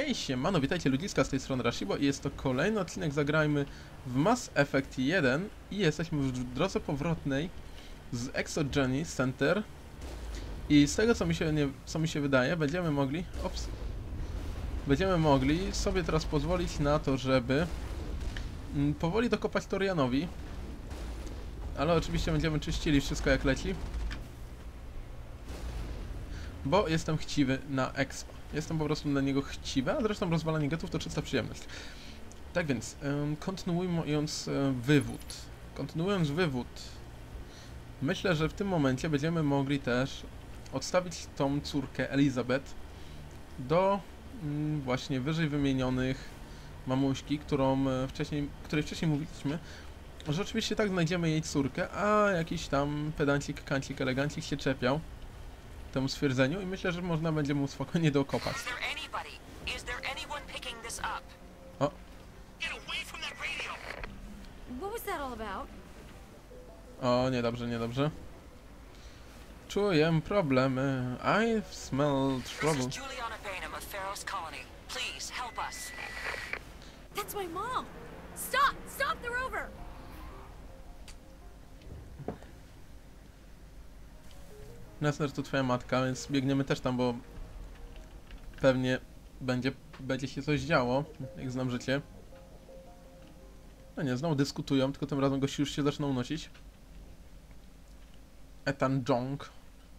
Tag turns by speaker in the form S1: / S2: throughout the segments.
S1: Hej, siemano, witajcie ludziska, z tej strony Rashibo i jest to kolejny odcinek Zagrajmy w Mass Effect 1 i jesteśmy w drodze powrotnej z Exogeny Center i z tego co mi się wydaje, będziemy mogli sobie teraz pozwolić na to, żeby powoli dokopać Torianowi, ale oczywiście będziemy czyścili wszystko jak leci, bo jestem chciwy na expa. Jestem po prostu na niego chciwy, a zresztą rozwalanie getów to czysta przyjemność. Tak więc, kontynuując wywód, myślę, że w tym momencie będziemy mogli też odstawić tą córkę Elizabeth do właśnie wyżej wymienionych mamuśki, której wcześniej mówiliśmy, że oczywiście tak znajdziemy jej córkę, a jakiś tam pedancik, kancik, elegancik się czepiał temu stwierdzeniu i myślę, że można będzie mu spokojnie dokopać. O. O, niedobrze, niedobrze. Czuję problemy. I smell trouble.
S2: That's my mom. Stop! Stop the rover!
S1: Jasne, że to twoja matka, więc biegniemy też tam, bo pewnie będzie się coś działo, jak znam życie. No nie, znowu dyskutują, tylko tym razem gości już się zaczną unosić. Ethan Jong.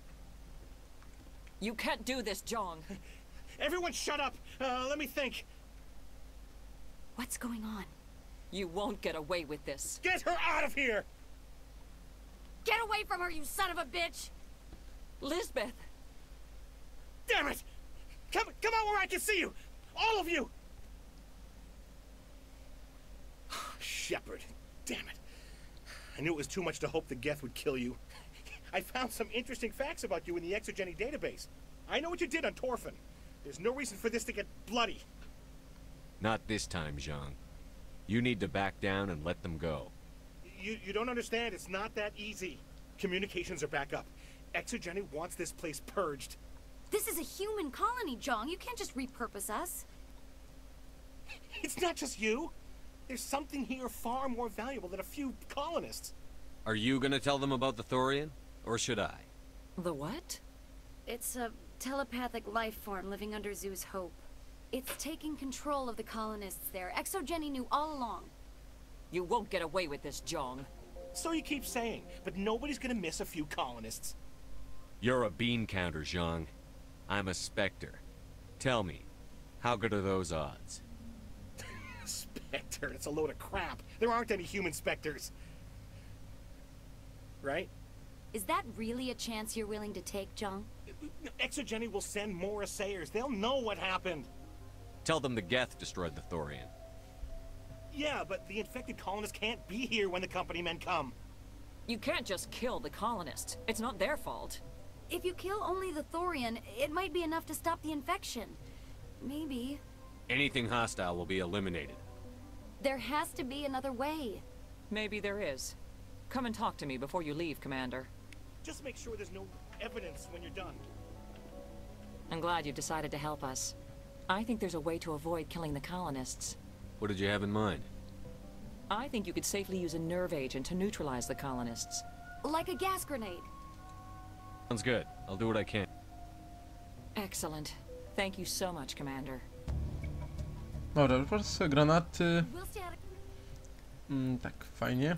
S3: You can't do this, Jong.
S4: Everyone shut up! Let me think.
S2: What's going on?
S3: You won't get away with this.
S4: Get her out of here!
S2: Get away from her, you son of a bitch!
S3: Lisbeth!
S4: Damn it! Come out where I can see you! All of you! Shepard, damn it. I knew it was too much to hope the Geth would kill you. I found some interesting facts about you in the Exogeny database. I know what you did on Torfin. There's no reason for this to get bloody.
S5: Not this time, Jean. You need to back down and let them go.
S4: You don't understand. It's not that easy. Communications are back up. Exogeny wants this place purged.
S2: This is a human colony, Jong. You can't just repurpose us.
S4: It's not just you. There's something here far more valuable than a few colonists.
S5: Are you gonna tell them about the Thorian? Or should I?
S3: The what?
S2: It's a telepathic life form living under Zoo's Hope. It's taking control of the colonists there. Exogeny knew all along.
S3: You won't get away with this, Jong.
S4: So you keep saying, but nobody's gonna miss a few colonists.
S5: You're a bean counter, Zhang. I'm a Spectre. Tell me, how good are those odds?
S4: Spectre, it's a load of crap. There aren't any human Spectres. Right?
S2: Is that really a chance you're willing to take, Jong?
S4: Exogeny will send more assayers. They'll know what happened.
S5: Tell them the Geth destroyed the Thorian.
S4: Yeah, but the infected colonists can't be here when the company men come.
S3: You can't just kill the colonists. It's not their fault.
S2: If you kill only the Thorian, it might be enough to stop the infection. Maybe.
S5: Anything hostile will be eliminated.
S2: There has to be another way.
S3: Maybe there is. Come and talk to me before you leave, Commander.
S4: Just make sure there's no evidence when you're done.
S3: I'm glad you decided to help us. I think there's a way to avoid killing the colonists.
S5: What did you have in mind?
S3: I think you could safely use a nerve agent to neutralize the colonists.
S2: Like a gas grenade.
S5: Sounds good. I'll do what I can.
S3: Excellent. Thank you so much, Commander.
S1: Dobra, wyproszę sobie granaty.
S2: We'll stay out of...
S1: Tak, fajnie.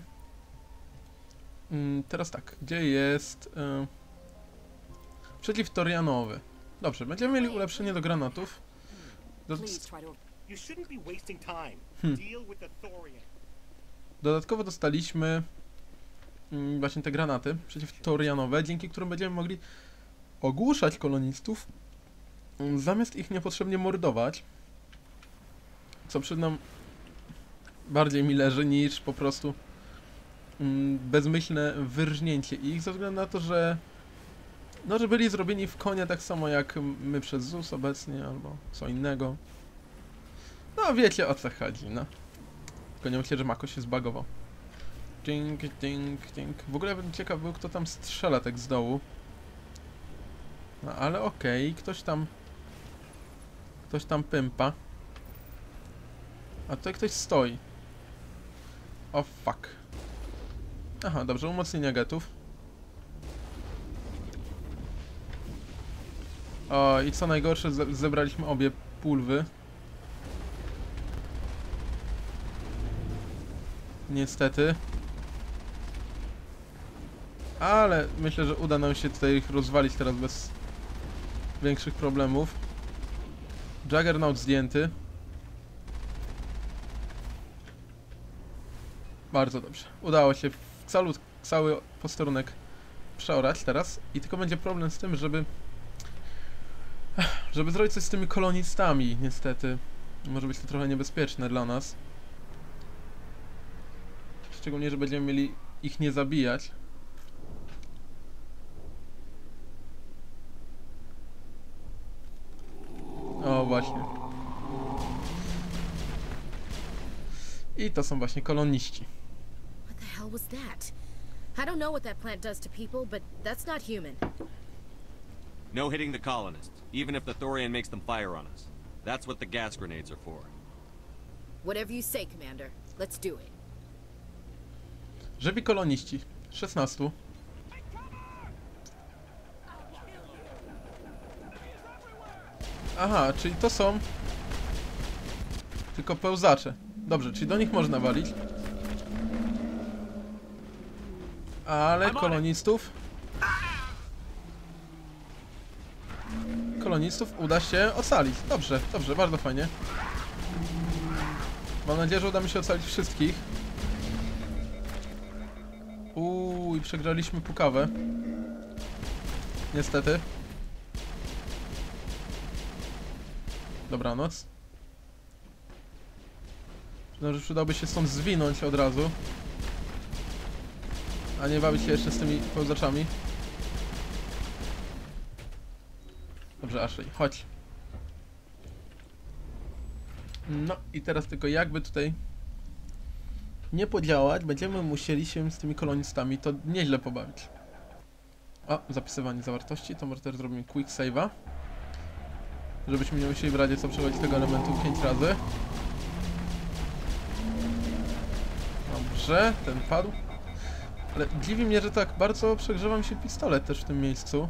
S1: Teraz tak, gdzie jest przeciwtorianowy? Dobrze, będziemy mieli ulepszenie do granatów.
S3: Please try to...
S4: You shouldn't be wasting time. Deal with the Thorian.
S1: Dodatkowo dostaliśmy właśnie te granaty przeciwtorianowe, dzięki którym będziemy mogli ogłuszać kolonistów, zamiast ich niepotrzebnie mordować. Co przyznam, bardziej mi leży niż po prostu bezmyślne wyrżnięcie ich, ze względu na to, że że byli zrobieni w konia tak samo jak my przez ZUS obecnie, albo co innego. No wiecie o co chodzi, no. Tylko nie myślę, że Mako się zbagował. Ding, ding, ding. W ogóle bym ciekaw był, kto tam strzela tak z dołu. No ale okej, ktoś tam Ktoś tam pympa. A tutaj ktoś stoi. O fuck. Aha, dobrze, umocnienia getów. O, i co najgorsze, zebraliśmy obie pulwy. Niestety. Ale myślę, że uda nam się tutaj ich rozwalić teraz bez większych problemów. Juggernaut zdjęty. Bardzo dobrze. Udało się cały posterunek przeorać teraz. I tylko będzie problem z tym, żeby zrobić coś z tymi kolonistami, niestety. Może być to trochę niebezpieczne dla nas. Szczególnie, że będziemy mieli ich nie zabijać. O, właśnie. I to są właśnie koloniści.
S6: What the hell was that? I don't know what that plant does to people, but that's not human.
S5: No hitting the colonists, even if the Thorian makes them fire on us. That's what the gas grenades are for.
S6: Whatever you say, Commander. Let's do it.
S1: Żywi koloniści. 16. Aha, czyli to są tylko pełzacze. Dobrze, czyli do nich można walić. Ale kolonistów uda się ocalić. Dobrze, dobrze, bardzo fajnie. Mam nadzieję, że uda mi się ocalić wszystkich. I przegraliśmy pukawę. Niestety. Dobranoc. No, że przydałoby się stąd zwinąć od razu. A nie bawić się jeszcze z tymi pełzaczami. Dobrze, Ashley, chodź. No i teraz tylko jakby tutaj nie podziałać, będziemy musieli się z tymi kolonistami to nieźle pobawić. O, zapisywanie zawartości, to może też zrobimy quick save'a. Żebyśmy nie musieli w razie co przechodzić tego elementu 5 razy. Dobrze, ten padł. Ale dziwi mnie, że tak bardzo przegrzewa mi się pistolet też w tym miejscu.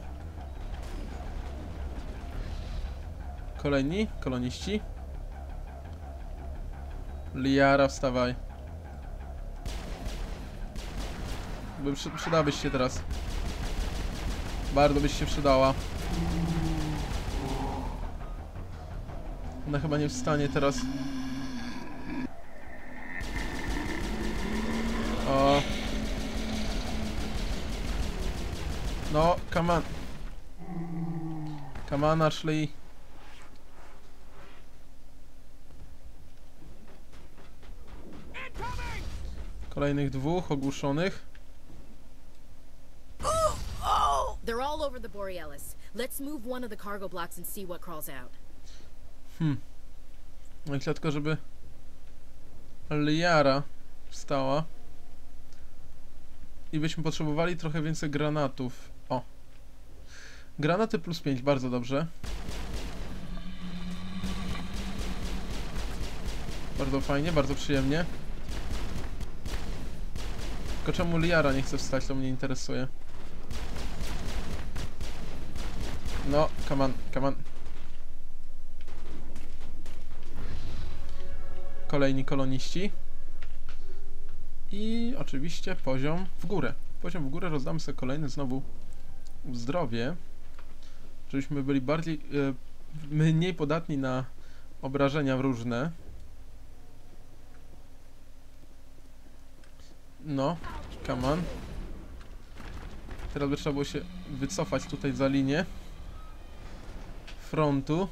S1: Kolejni koloniści. Liara, wstawaj. Przydałabyś się teraz. Bardzo byś się przydała. Ona chyba nie wstanie teraz. O. No, come on. Come on, Ashley. Kolejnych dwóch ogłuszonych.
S6: They're all over the Borealis. Let's move one of the cargo blocks and see what crawls out.
S1: No i tylko, żeby Liara wstała. I byśmy potrzebowali trochę więcej granatów. O. Granaty plus 5, bardzo dobrze. Bardzo fajnie, bardzo przyjemnie. Tylko czemu Liara nie chce wstać, to mnie interesuje. No, come on, come on. Kolejni koloniści. I oczywiście poziom w górę. Poziom w górę, rozdamy sobie kolejny znowu zdrowie. Żebyśmy byli bardziej, mniej podatni na obrażenia różne. No, come on. Teraz by trzeba było się wycofać tutaj za linię frontu.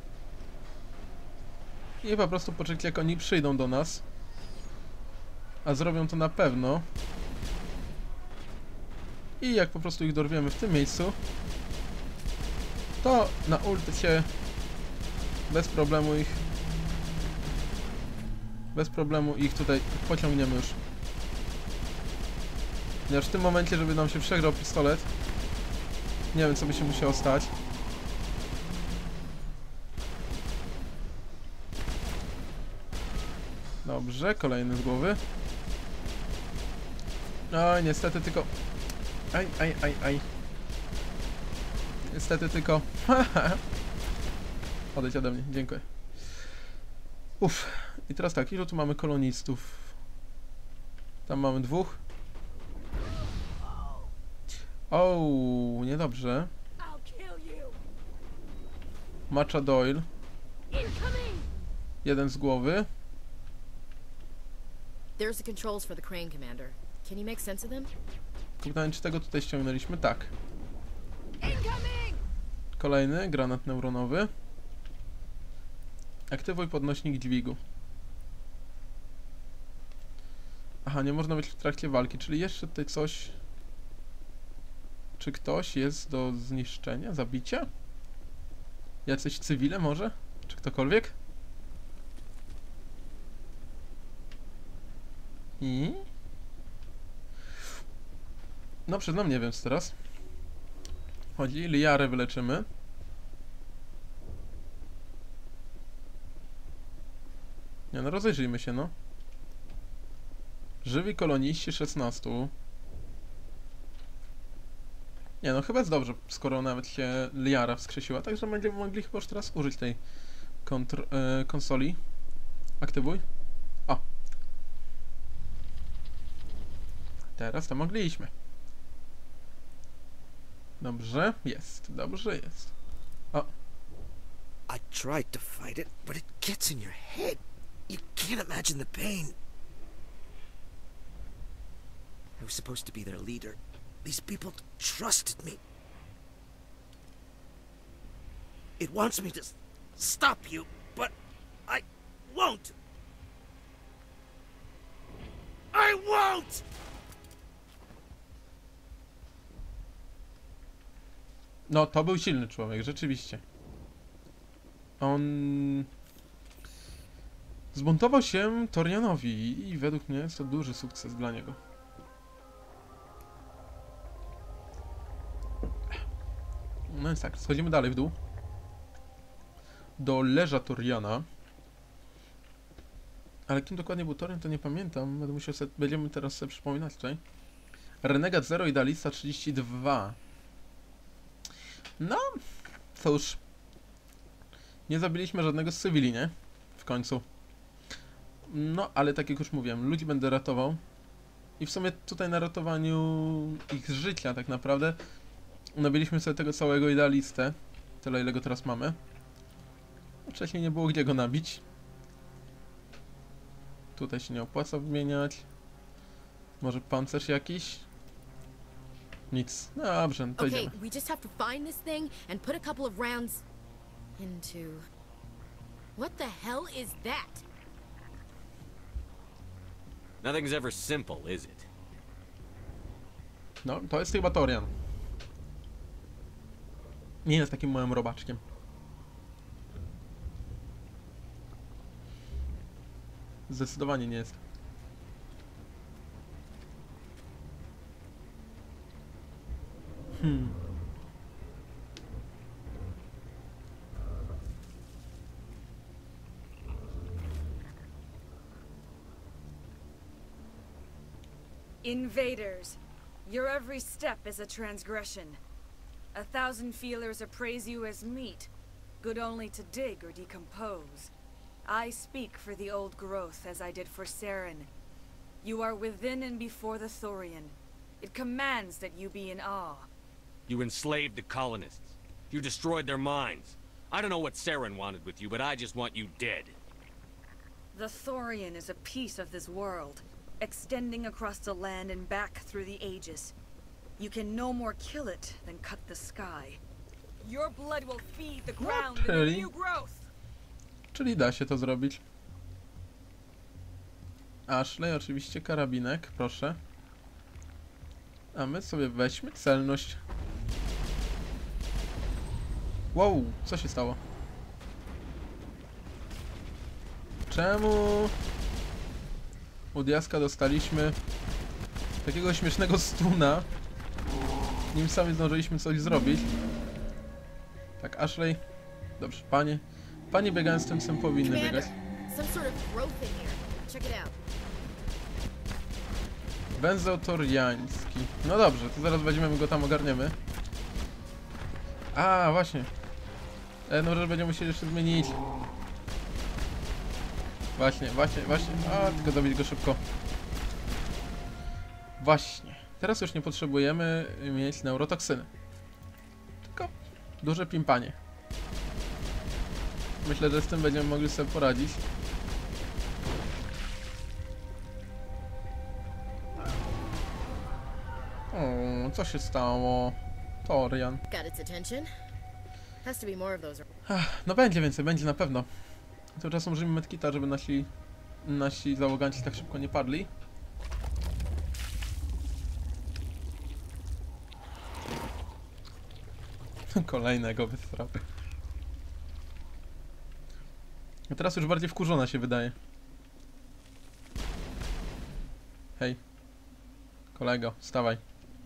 S1: I po prostu poczekać, jak oni przyjdą do nas. A zrobią to na pewno. I jak po prostu ich dorwiemy w tym miejscu, to na ulcie bez problemu ich tutaj pociągniemy już. Ponieważ w tym momencie, żeby nam się przegrał pistolet, nie wiem, co by się musiało stać. Dobrze, kolejny z głowy. Oj, niestety tylko... Aj. Niestety tylko... Odejdź ode mnie, dziękuję. Uff. I teraz tak, ilu tu mamy kolonistów? Tam mamy 2. O, niedobrze. Matcha Doyle. Jeden z głowy.
S6: There's the controls for the crane, Commander. Can you make sense of them?
S1: Pytanie, czy tego tutaj ściągnęliśmy? Tak. Kolejny, granat neuronowy. Aktywuj podnośnik dźwigu. Aha, nie można być w trakcie walki, czyli jeszcze tutaj coś... Czy ktoś jest do zniszczenia, zabicia? Jacyś cywile może? Czy ktokolwiek? I? No przyznam, nie wiem co teraz chodzi. Liarę wyleczymy. Nie no, rozejrzyjmy się, no. Żywi koloniści 16. Nie no, chyba jest dobrze, skoro nawet się Liara wskrzesiła, także będziemy mogli chyba już teraz użyć tej konsoli. Aktywuj. O! Teraz to mogliśmy. Dobrze jest, dobrze jest. O!
S7: I tried to fight it, but it gets in your head. You can't imagine the pain. I was supposed to be their leader. These people trusted me. It wants me to stop you, but I won't. I won't!
S1: No, to był silny człowiek, rzeczywiście. On... zbuntował się Torianowi i według mnie jest to duży sukces dla niego. No więc tak, schodzimy dalej w dół. Do leża Toriana. Ale kim dokładnie był Torian, to nie pamiętam. Będę musiał będziemy teraz sobie przypominać tutaj. Renegat 0, Idealista 32. No, cóż. Nie zabiliśmy żadnego z cywili, nie? W końcu. No, ale tak jak już mówiłem, ludzi będę ratował. I w sumie tutaj na ratowaniu ich życia tak naprawdę nabiliśmy sobie tego całego idealistę. Tyle, ile go teraz mamy. Wcześniej nie było gdzie go nabić. Tutaj się nie opłaca wymieniać. Może pancerz jakiś? Nic. No dobrze, no to
S6: Okay,
S1: idziemy.
S6: we just have to find this thing and put a couple of rounds into... What the hell is that?
S5: Nothing's ever simple, is it?
S1: No, to jest chyba Torian. Nie jest takim małym robaczkiem. Zdecydowanie nie jest.
S8: Invaders, your every step is a transgression. 1,000 feelers appraise you as meat, good only to dig or decompose. I speak for the old growth as I did for Saren. You are within and before the Thorian. It commands that you be in awe.
S5: You enslaved the colonists. You destroyed their minds. I don't know what Saren wanted with you, but I just want you dead.
S8: The Thorian is a piece of this world, extending across the land and back through the ages. You can no more kill it than cut the sky. Your blood will feed the ground and the
S1: czyli-
S8: new growth.
S1: Czyli da się to zrobić. Ashley, oczywiście karabinek, proszę. A my sobie weźmy celność. Wow, co się stało? Czemu u Diaska dostaliśmy takiego śmiesznego stuna, nim sami zdążyliśmy coś zrobić? Tak, Ashley. Dobrze, panie. Panie biegając tym, czym powinny biegać.
S6: Commander, some sort of growth in here. Check it out.
S1: Węzeł toriański. No dobrze, to zaraz weźmiemy go tam, ogarniemy. A, właśnie. No, że będziemy musieli jeszcze zmienić. Właśnie. A, tylko dobić go szybko. Właśnie. Teraz już nie potrzebujemy mieć neurotoksyny. Tylko duże pimpanie. Myślę, że z tym będziemy mogli sobie poradzić. O, co się stało? Torian.
S6: Got its attention. Has to be more of those.
S1: No będzie więcej, będzie na pewno. Tymczasem użyjmy medkita, żeby nasi załoganci tak szybko nie padli. Kolejnego wysrał. A teraz już bardziej wkurzona się wydaje. Hej. Kolego, wstawaj.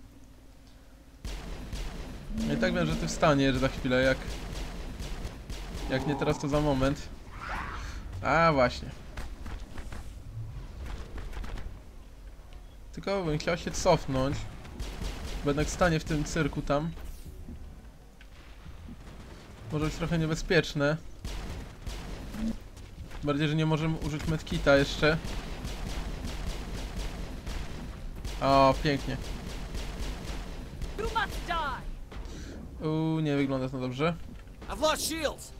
S1: I tak wiem, że ty wstaniesz za chwilę, jak nie teraz, to za moment. A właśnie. Tylko bym chciał się cofnąć. Bo jednak stanie w tym cyrku tam. Może być trochę niebezpieczne. Bardziej, że nie możemy użyć medkita jeszcze. O, pięknie. Nie wygląda to dobrze.
S7: I've lost shields.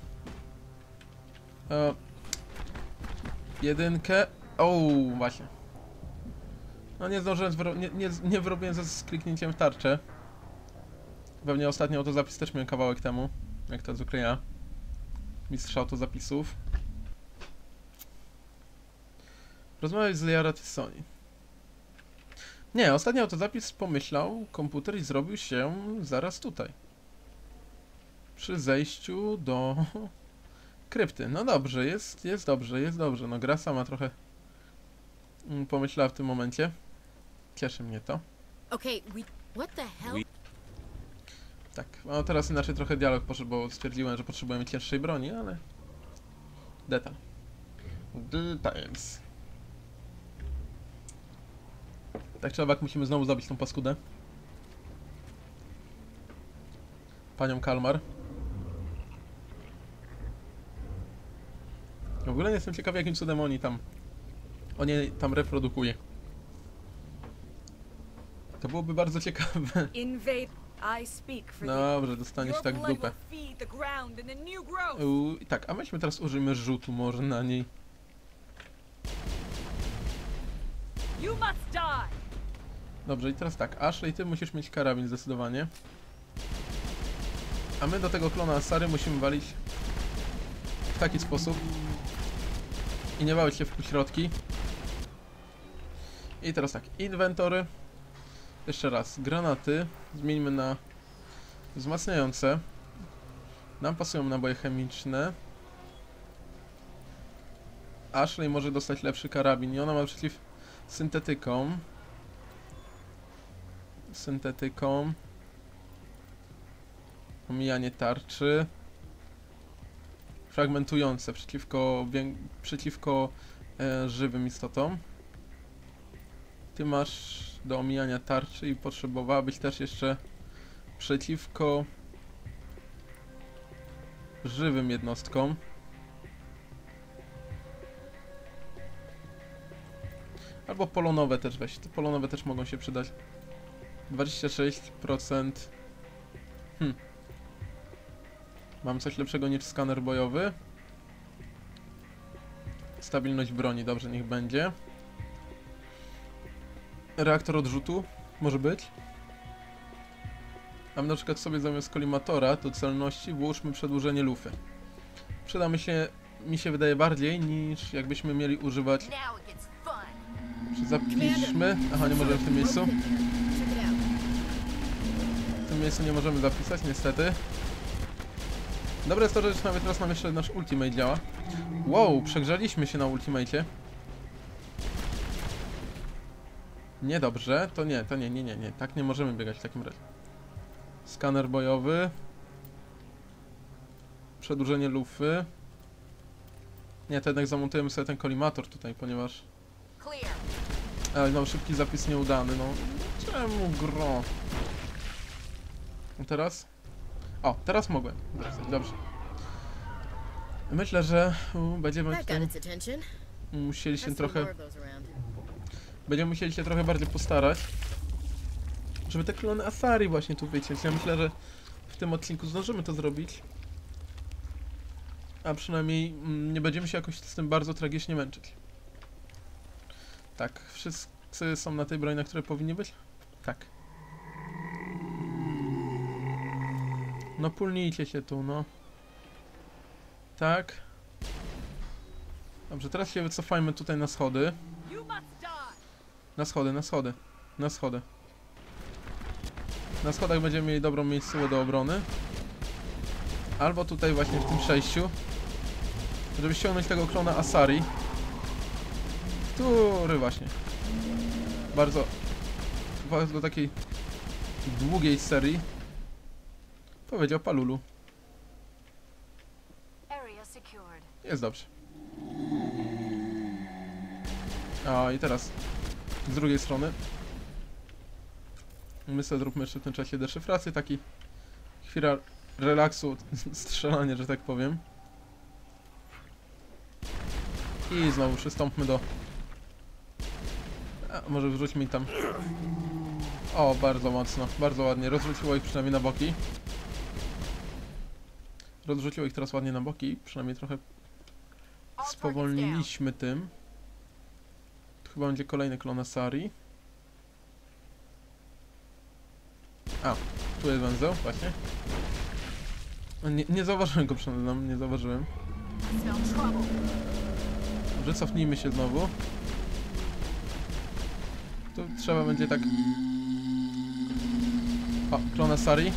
S1: Jedynkę. O, właśnie. No nie zdążyłem, nie wyrobiłem z kliknięciem w tarczę. Pewnie ostatni autozapis też miałem kawałek temu. Jak to zwykle ja. Mistrz autozapisów. Rozmawiać z Liara Tysoni. Nie, ostatni autozapis pomyślał komputer i zrobił się zaraz tutaj. Przy zejściu do krypty. No dobrze, jest dobrze. No gra sama trochę pomyślała w tym momencie. Cieszy mnie to.
S6: Okay, what the hell?
S1: Tak, no teraz inaczej trochę dialog poszedł, bo stwierdziłem, że potrzebujemy cięższej broni, ale... Detal. Details. Tak czy owak musimy znowu zabić tą paskudę. Panią Kalmar. W ogóle nie jestem ciekawy, jakim cudem oni tam reprodukuje. To byłoby bardzo ciekawe. Dobrze, dostaniesz tak w dupę. Tak, a myśmy teraz użyjmy rzutu może na niej. Dobrze, i teraz tak, Ashley, ty musisz mieć karabin zdecydowanie. A my do tego klona Sary musimy walić w taki sposób. I nie bawić się w półśrodki. I teraz tak, inwentory. Jeszcze raz, granaty. Zmieńmy na wzmacniające. Nam pasują naboje chemiczne. Ashley może dostać lepszy karabin i ona ma przeciw syntetykom. Omijanie tarczy. Fragmentujące przeciwko żywym istotom. Ty masz do omijania tarczy i potrzebowałabyś też jeszcze przeciwko żywym jednostkom. Albo polonowe też weź. Te polonowe też mogą się przydać. 26%. Mam coś lepszego niż skaner bojowy. Stabilność broni, dobrze, niech będzie. Reaktor odrzutu, może być. A na przykład sobie zamiast kolimatora do celności włóżmy przedłużenie lufy. Przyda mi się wydaje bardziej niż jakbyśmy mieli używać. Zapiszmy. Aha, nie możemy w tym miejscu. W tym miejscu nie możemy zapisać, niestety. Dobre jest to, że nawet teraz nam jeszcze nasz ultimate działa. Wow, przegrzaliśmy się na ultimacie. Niedobrze, to nie. Tak nie możemy biegać w takim razie. Skaner bojowy. Przedłużenie lufy. Nie, to jednak zamontujemy sobie ten kolimator tutaj, ponieważ
S6: Clear.
S1: Ale no, szybki zapis nieudany, no. Czemu gro? A teraz? O, teraz mogłem. Dobrze. Myślę, że będziemy
S6: That got its attention.
S1: musieli się
S6: Let's
S1: trochę...
S6: lure those around.
S1: Będziemy musieli się trochę bardziej postarać, żeby te klony Asari właśnie tu wyciąć. Ja myślę, że w tym odcinku zdążymy to zrobić. A przynajmniej nie będziemy się jakoś z tym bardzo tragicznie męczyć. Tak, wszyscy są na tej broni, na której powinni być? Tak. No pulnijcie się tu, no. Tak. Dobrze, teraz się wycofajmy tutaj na schody. Na schody, na schody. Na schody. Na schodach będziemy mieli dobrą miejscówkę do obrony. Albo tutaj właśnie w tym przejściu. Żeby ściągnąć tego klona Asari. Który właśnie bardzo do takiej długiej serii powiedział Palulu. Jest dobrze. A i teraz z drugiej strony my sobie zróbmy jeszcze w tym czasie deszyfrację, taki chwila relaksu, strzelanie, że tak powiem. I znowu przystąpmy do... A, może wrzućmy ich tam. O, bardzo mocno, bardzo ładnie. Rozrzuciło ich przynajmniej na boki. Rozrzuciło ich teraz ładnie na boki. Przynajmniej trochę spowolniliśmy tym. Tu chyba będzie kolejny klon Asari. A, tu jest węzeł, właśnie. Nie zauważyłem go przede mną, nie zauważyłem. Dobrze, cofnijmy się znowu. Tu trzeba będzie tak... O, klon Asari.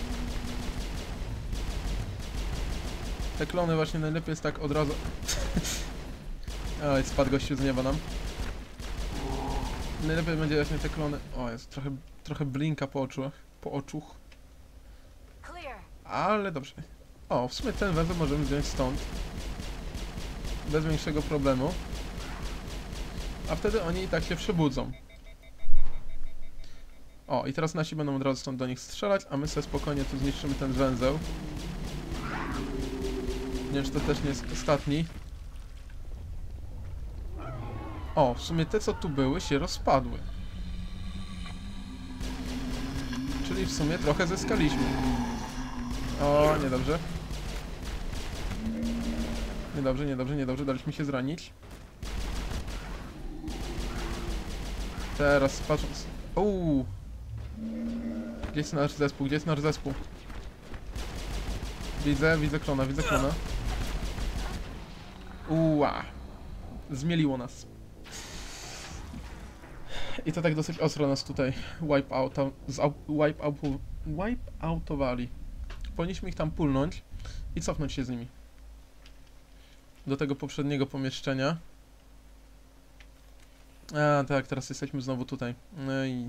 S1: Te klony właśnie najlepiej jest tak od razu... Oj, spadł gościu z nieba nam. Najlepiej będzie właśnie te klony... O, jest trochę blinka po oczuch. Ale dobrze. O, w sumie ten węzeł możemy wziąć stąd. Bez większego problemu. A wtedy oni i tak się przebudzą. O, i teraz nasi będą od razu stąd do nich strzelać, a my sobie spokojnie tu zniszczymy ten węzeł. Nie wiem, czy to też nie jest ostatni. O, w sumie te, co tu były, się rozpadły. Czyli w sumie trochę zyskaliśmy. O, niedobrze. Niedobrze, niedobrze, niedobrze. Daliśmy się zranić. Teraz patrząc... Uuu. Gdzie jest nasz zespół? Gdzie jest nasz zespół? Widzę klona, widzę klona. Uła. Zmieliło nas. I to tak dosyć ostro nas tutaj wipe-outowali. Powinniśmy ich tam pulnąć i cofnąć się z nimi do tego poprzedniego pomieszczenia. A tak, teraz jesteśmy znowu tutaj. No i...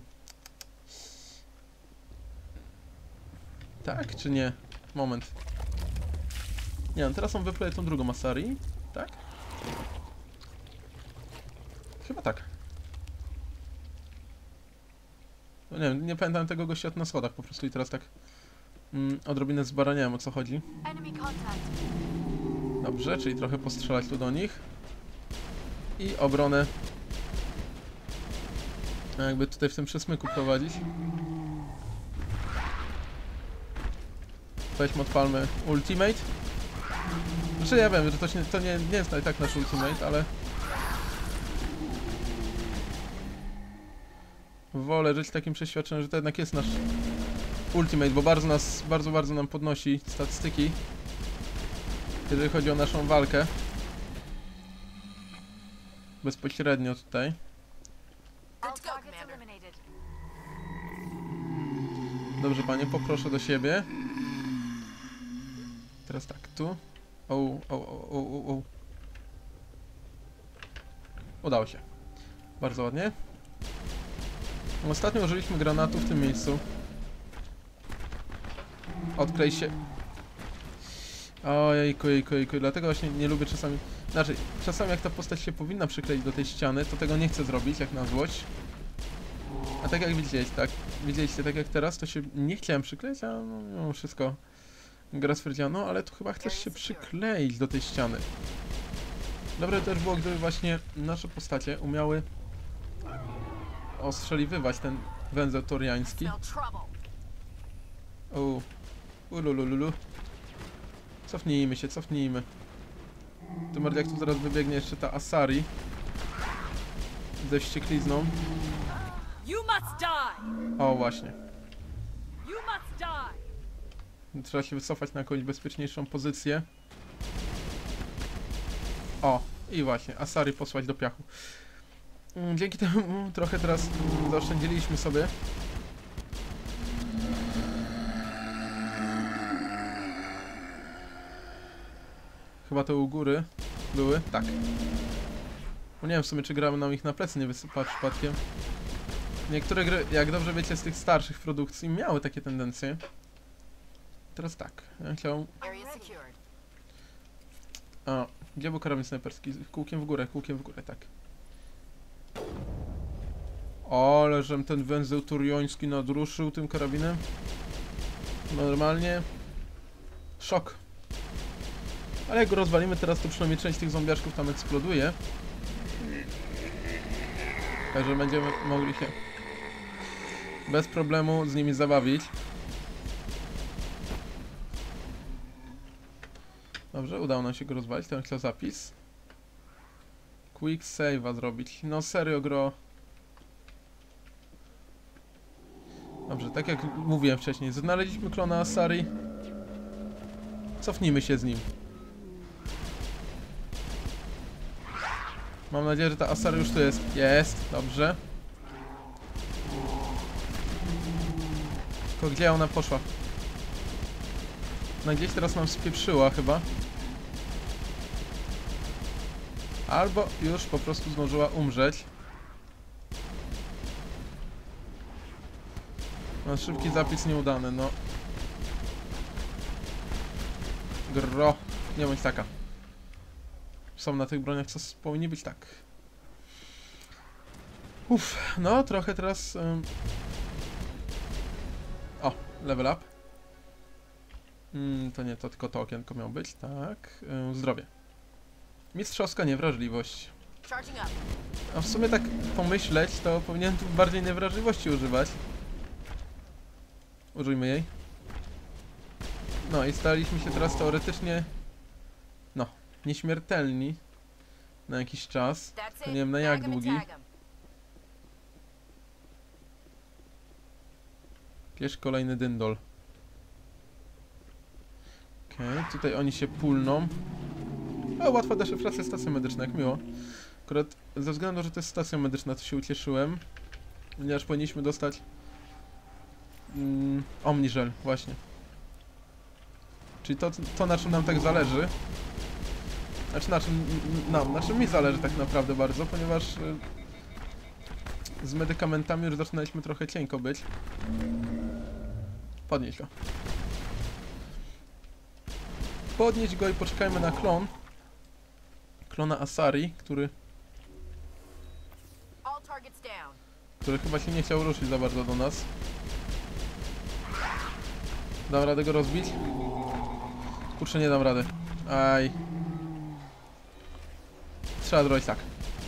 S1: Tak czy nie? Moment. Nie wiem, teraz on wypluje tą drugą Asari. Tak? Chyba tak. No nie wiem, nie pamiętam tego gościa na schodach po prostu i teraz tak odrobinę zbaraniałem, o co chodzi. Dobrze, czyli trochę postrzelać tu do nich. I obronę jakby tutaj w tym przesmyku prowadzić. Weźmy, odpalmy ultimate. Znaczy ja wiem, że to nie jest tak nasz ultimate, ale... Wolę żyć takim przeświadczeniem, że to jednak jest nasz ultimate, bo bardzo nam podnosi statystyki, jeżeli chodzi o naszą walkę. Bezpośrednio tutaj. Dobrze, panie, poproszę do siebie. Teraz tak, tu. O. Udało się. Bardzo ładnie. Ostatnio użyliśmy granatu w tym miejscu. Odklej się. Ojejku, jejku, dlatego właśnie nie lubię czasami... Znaczy, czasami jak ta postać się powinna przykleić do tej ściany, to tego nie chcę zrobić, jak na złość. A tak jak widzieliście, tak jak teraz, to się nie chciałem przykleić, a no, mimo wszystko gra stwierdziła, no ale tu chyba chcesz się przykleić do tej ściany. Dobre też było, gdyby właśnie nasze postacie umiały ostrzeliwywać ten węzeł toriański. Ulululu. Cofnijmy się, cofnijmy. Tym bardziej jak tu zaraz wybiegnie jeszcze ta Asari ze wścieklizną. O, właśnie. Trzeba się wycofać na jakąś bezpieczniejszą pozycję. O, i właśnie, Asari posłać do piachu. Dzięki temu trochę teraz zaoszczędziliśmy sobie. Chyba to u góry były? Tak. Bo nie wiem w sumie, czy gramy nam ich na plecy nie wysypać przypadkiem. Niektóre gry, jak dobrze wiecie, z tych starszych produkcji miały takie tendencje. Teraz tak, ja chciał... A, gdzie był karabin snajperski? Kółkiem w górę, tak. Ale żem ten węzeł turioński nadruszył tym karabinem. Normalnie... Szok. Ale jak go rozwalimy teraz, to przynajmniej część tych zombiaczków tam eksploduje. Także będziemy mogli się bez problemu z nimi zabawić. Dobrze, udało nam się go rozwalić. Teraz chciał zapis. Quick save'a zrobić. No serio, gro. Dobrze, tak jak mówiłem wcześniej, znaleźliśmy klona Asari. Cofnijmy się z nim. Mam nadzieję, że ta Asari już tu jest. Jest, dobrze. Tylko gdzie ona poszła? No gdzieś teraz nam spieprzyła chyba. Albo już po prostu zdążyła umrzeć. No, szybki zapis nieudany, no. Gro. Nie bądź taka. Są na tych broniach, co powinni być tak. Uff, no trochę teraz... O, level up. To nie, to tylko to okienko miało być, tak. Zdrowie. Mistrzowska niewrażliwość. A w sumie tak pomyśleć, to powinienem tu bardziej niewrażliwości używać. Użyjmy jej. No i staliśmy się teraz teoretycznie... No, nieśmiertelni. Na jakiś czas. To nie wiem na jak długi. Bierz kolejny dyndol. Okej, tutaj oni się pulną. O, łatwa deszyfracja stacji medycznej, jak miło. Akurat ze względu, że to jest stacja medyczna, to się ucieszyłem. Ponieważ powinniśmy dostać... Omniżel, właśnie. Czyli to na czym nam tak zależy. Znaczy na czym mi zależy tak naprawdę bardzo, ponieważ z medykamentami już zaczynaliśmy trochę cienko być. Podnieś go. Podnieść go i poczekajmy na klon. Klona Asari, który chyba się nie chciał ruszyć za bardzo do nas. Dam radę go rozbić? Kurczę, nie dam rady. Aj. Trzeba zrobić tak.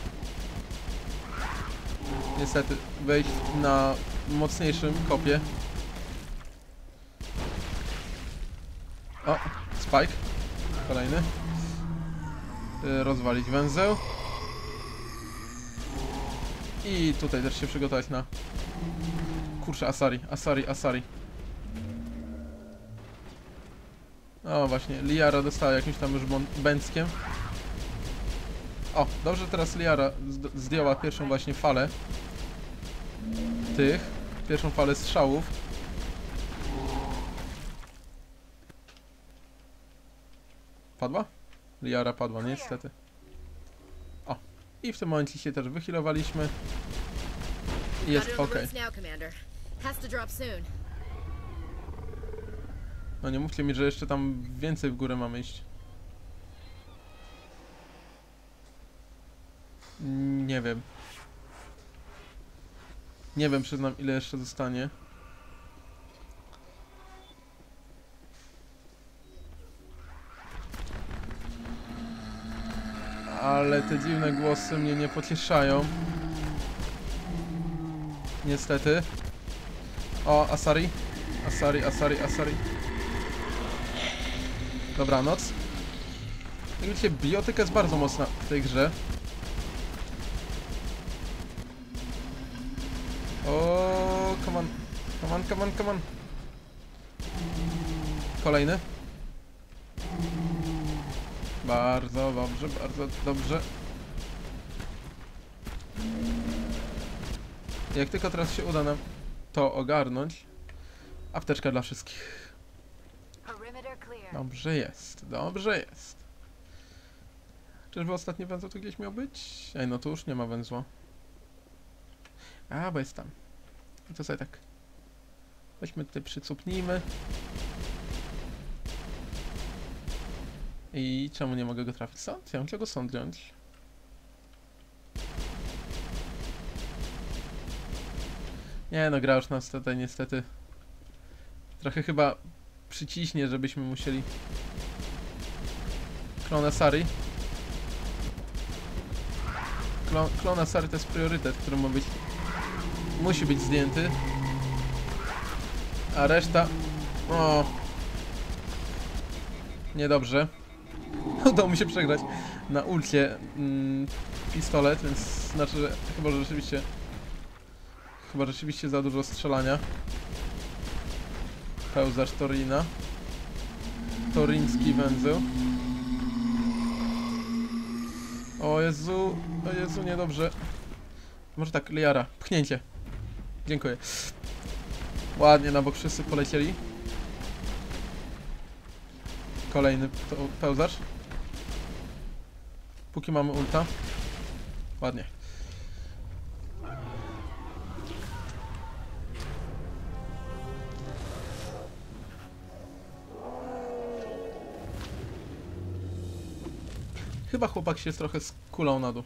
S1: Niestety, wejść na mocniejszym kopie. O, Spike. Kolejny. Rozwalić węzeł. I tutaj też się przygotować na... Kurczę, Asari. O, właśnie, Liara dostała jakimś tam już bęckiem. O, dobrze, teraz Liara zdjęła pierwszą właśnie falę pierwszą falę strzałów. Padła? Liara padła, niestety. O, i w tym momencie się też wyhealowaliśmy. I jest ok. No nie mówcie mi, że jeszcze tam więcej w górę mamy iść. Nie wiem. Nie wiem, przyznam, ile jeszcze zostanie. Ale te dziwne głosy mnie nie pocieszają. Niestety. O, Asari. Asari. Dobranoc. Jak widzicie, biotyka jest bardzo mocna w tej grze. O, come on. Kolejny. Bardzo dobrze. Jak tylko teraz się uda nam to ogarnąć. Apteczka dla wszystkich. Dobrze jest. Czyżby ostatni węzeł tu gdzieś miał być? Ej, no tu już nie ma węzła. A, bo jest tam. No to sobie tak. Weźmy tutaj, przycupnijmy. I czemu nie mogę go trafić stąd? Ja muszę go stąd wziąć. Nie no, gra już nas tutaj niestety trochę chyba przyciśnie, żebyśmy musieli... Klon Asari. Klon Asari to jest priorytet, który musi być zdjęty. A reszta... O. Niedobrze. Udało mi się przegrać na ulcie pistolet, więc znaczy, że chyba rzeczywiście za dużo strzelania. Pełzacz Torina. Toriński węzeł. O Jezu, niedobrze. Może tak, Liara, pchnięcie. Dziękuję. Ładnie na bok wszyscy polecieli. Kolejny pełzacz. Póki mamy ulta. Ładnie. Chyba chłopak się trochę skulał na dół.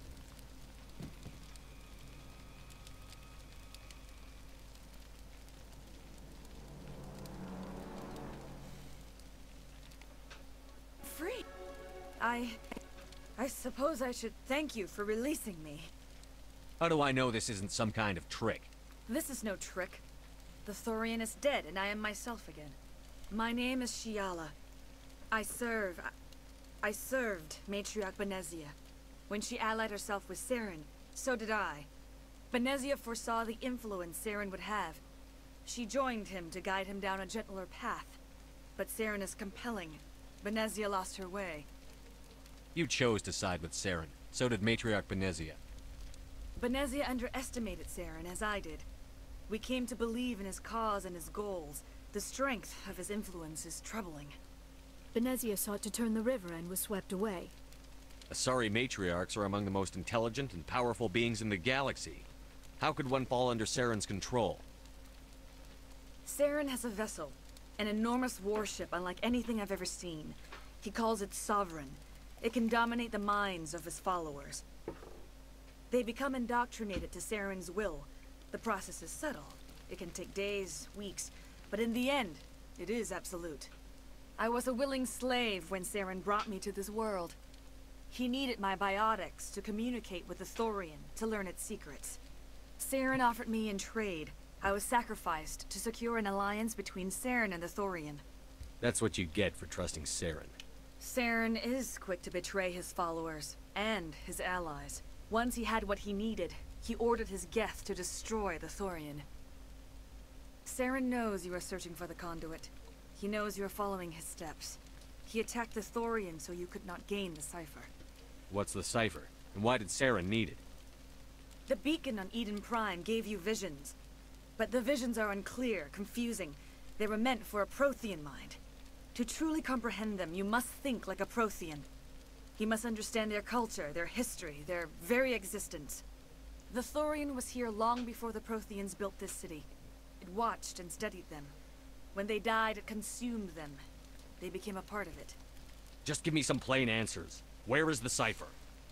S8: Free. I suppose I should thank you for releasing me.
S5: How do I know this isn't some kind of trick?
S8: This is no trick. The Thorian is dead, and I am myself again. My name is Shiala. I served Matriarch Benezia. When she allied herself with Saren, so did I. Benezia foresaw the influence Saren would have. She joined him to guide him down a gentler path. But Saren is compelling. Benezia lost her way.
S5: You chose to side with Saren. So did Matriarch Benezia.
S8: Benezia underestimated Saren, as I did. We came to believe in his cause and his goals. The strength of his influence is troubling.
S9: Benezia sought to turn the river and was swept away.
S5: Asari matriarchs are among the most intelligent and powerful beings in the galaxy. How could one fall under Saren's control?
S8: Saren has a vessel, an enormous warship unlike anything I've ever seen. He calls it Sovereign. It can dominate the minds of his followers. They become indoctrinated to Saren's will. The process is subtle. It can take days, weeks, but in the end, it is absolute. I was a willing slave when Saren brought me to this world. He needed my biotics to communicate with the Thorian, to learn its secrets. Saren offered me in trade. I was sacrificed to secure an alliance between Saren and the Thorian.
S5: That's what you get for trusting Saren.
S8: Saren is quick to betray his followers, and his allies. Once he had what he needed, he ordered his Geth to destroy the Thorian. Saren knows you are searching for the conduit. He knows you are following his steps. He attacked the Thorian so you could not gain the cipher.
S5: What's the cipher? And why did Saren need it?
S8: The beacon on Eden Prime gave you visions. But the visions are unclear, confusing. They were meant for a Prothean mind. To truly comprehend them, you must think like a Prothean. You must understand their culture, their history, their very existence. The Thorian was here long before the Protheans built this city. It watched and studied them. When they died, it consumed them. They became a part of it.
S5: Just give me some plain answers. Where is the cipher?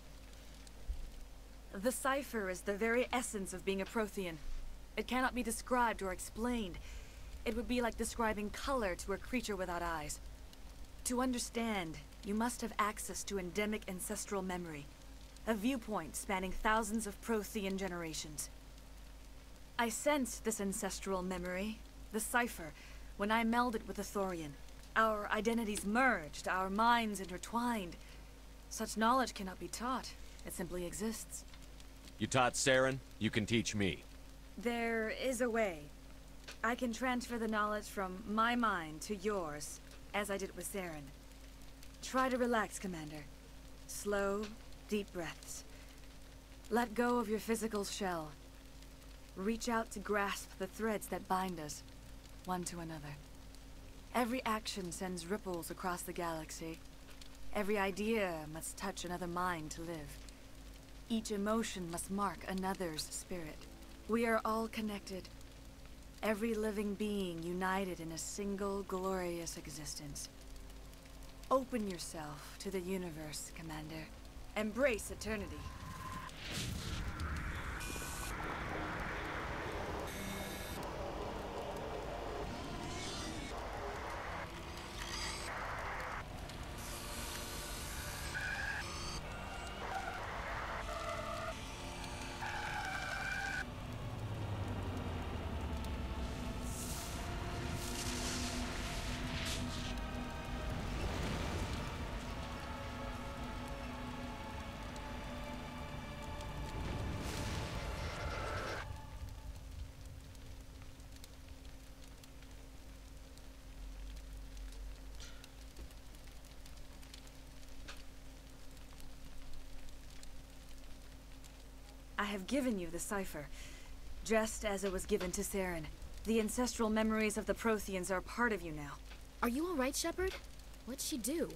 S8: The cipher is the very essence of being a Prothean. It cannot be described or explained. It would be like describing color to a creature without eyes. To understand, you must have access to endemic ancestral memory, a viewpoint spanning thousands of Prothean generations. I sensed this ancestral memory, the cipher, when I melded with the Thorian. Our identities merged, our minds intertwined. Such knowledge cannot be taught. It simply exists.
S5: You taught Saren, you can teach me.
S8: There is a way. I can transfer the knowledge from my mind to yours, as I did with Saren. Try to relax, Commander. Slow, deep breaths. Let go of your physical shell. Reach out to grasp the threads that bind us, one to another. Every action sends ripples across the galaxy. Every idea must touch another mind to live. Each emotion must mark another's spirit. We are all connected. Every living being united in a single glorious existence. Open yourself to the universe, Commander. Embrace eternity. I have given you the cipher, just as it was given to Saren. The ancestral memories of the Protheans are part of you now.
S6: Are you all right, Shepard? What'd she do?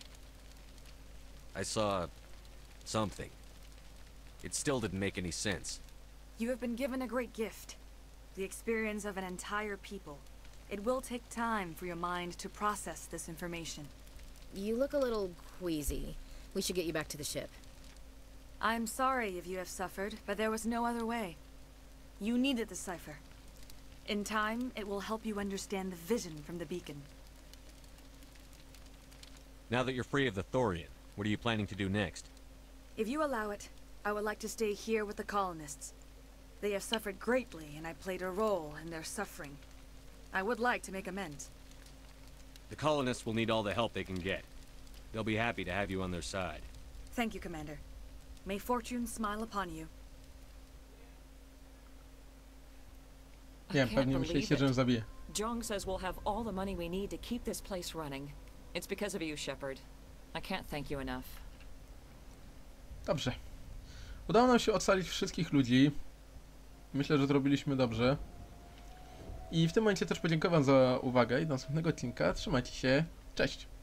S5: I saw... something. It still didn't make any sense.
S8: You have been given a great gift. The experience of an entire people. It will take time for your mind to process this information.
S6: You look a little queasy. We should get you back to the ship.
S8: I'm sorry if you have suffered, but there was no other way. You needed the cipher. In time, it will help you understand the vision from the beacon.
S5: Now that you're free of the Thorian, what are you planning to do next?
S8: If you allow it, I would like to stay here with the colonists. They have suffered greatly, and I played a role in their suffering. I would like to make amends.
S5: The colonists will need all the help they can get. They'll be happy to have you on their side.
S8: Thank you, Commander. May fortune smile upon you.
S1: Nie,
S3: I can't
S1: pewnie
S3: believe
S1: myślicie, że ją
S3: it.
S1: zabiję.
S3: Jong says we'll have all the money we need to keep this place running. It's because of you, Shepard. I can't thank you enough.
S1: Dobrze. Udało nam się ocalić wszystkich ludzi. Myślę, że zrobiliśmy dobrze. I w tym momencie też podziękuję wam za uwagę i do następnego odcinka. Trzymajcie się. Cześć!